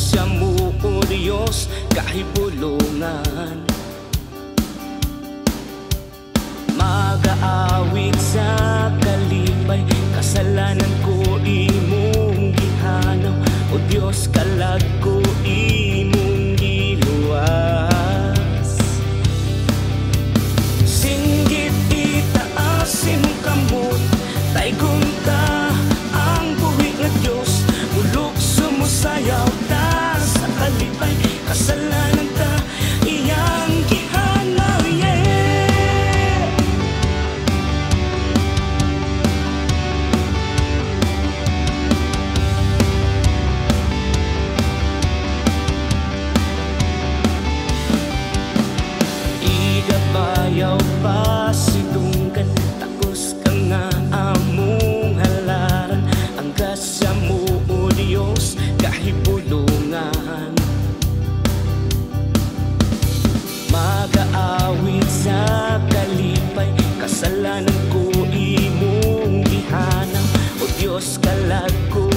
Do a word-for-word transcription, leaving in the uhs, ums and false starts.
grasya mo, O Diyos, kahibulungan. Mag-aawit sa kalipay, kasalanan ko imong gihanaw, O Diyos, kalag ko imong giluwas. Singgit itaas imong kamot, taygon ta ang buhi nga Diyos, mulok sumusayaw ta sa kalipay, kasalanan ta iyang gihanaw, yeah. Igabayaw pa sidunggan, takos ka nga among halaran, ang grasya mo, O Diyos, kahibulungan. Mag-aawit sa kalipay, kasalanan ko imong gihanaw, O Diyos, kalag ko